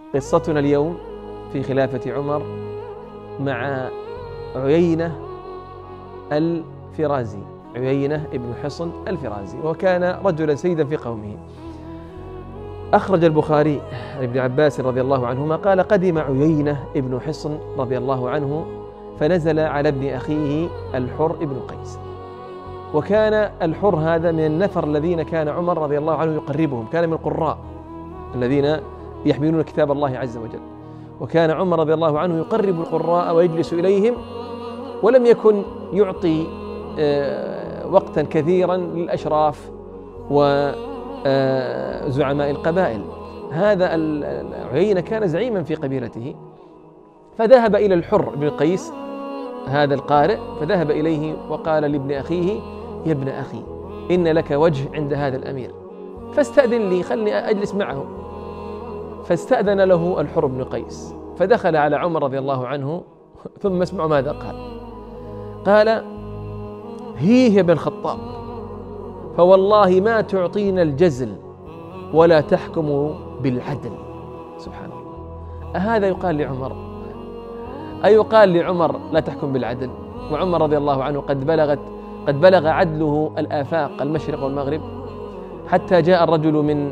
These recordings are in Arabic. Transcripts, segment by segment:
قصتنا اليوم في خلافة عمر مع عيينة الفرازي، عيينة ابن حصن الفرازي، وكان رجلا سيدا في قومه. أخرج البخاري عن ابن عباس رضي الله عنهما قال: قدم عيينة ابن حصن رضي الله عنه فنزل على ابن أخيه الحر ابن قيس، وكان الحر هذا من النفر الذين كان عمر رضي الله عنه يقربهم، كان من القراء الذين يحملون كتاب الله عز وجل، وكان عمر رضي الله عنه يقرب القراء ويجلس إليهم، ولم يكن يعطي وقتا كثيرا للأشراف وزعماء القبائل. هذا عيينة كان زعيما في قبيلته، فذهب إلى الحر بن قيس هذا القارئ، فذهب إليه وقال لابن أخيه: يا ابن أخي، إن لك وجه عند هذا الأمير، فاستأذن لي، خلني أجلس معه. فاستأذن له الحر بن قيس، فدخل على عمر رضي الله عنه، ثم اسمعوا ماذا قال: هيه يا ابن الخطاب، فوالله ما تعطينا الجزل ولا تحكم بالعدل. سبحان الله، هذا يقال لعمر؟ أيقال لعمر لا تحكم بالعدل؟ وعمر رضي الله عنه قد بلغ عدله الآفاق المشرق والمغرب، حتى جاء الرجل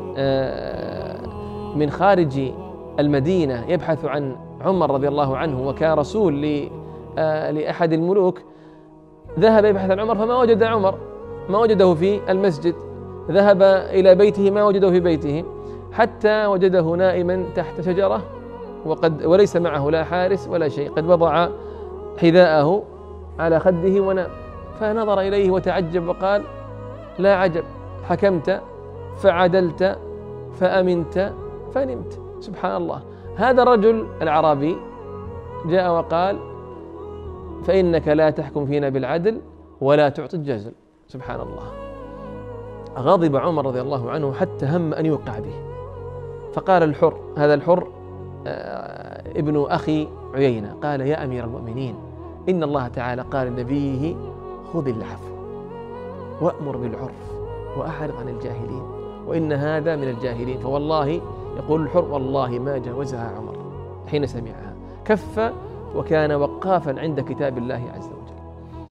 من خارج المدينة يبحث عن عمر رضي الله عنه، وكان رسول لأحد الملوك، ذهب يبحث عن عمر فما وجد عمر، ما وجده في المسجد، ذهب إلى بيته ما وجده في بيته، حتى وجده نائما تحت شجرة وليس معه لا حارس ولا شيء، قد وضع حذاءه على خده ونام. فنظر إليه وتعجب وقال: لا عجب، حكمت فعدلت فأمنت فنمت. سبحان الله. هذا الرجل العربي جاء وقال: فإنك لا تحكم فينا بالعدل ولا تعطي الجزل. سبحان الله. غضب عمر رضي الله عنه حتى هم أن يوقع به، فقال الحر، هذا الحر ابن أخي عيينة، قال: يا أمير المؤمنين، إن الله تعالى قال لنبيه: خذ العفو وأمر بالعرف وأعرض عن الجاهلين، وإن هذا من الجاهلين. فوالله، يقول الحر، والله ما جاوزها عمر حين سمعها، كف وكان وقافا عند كتاب الله عز وجل.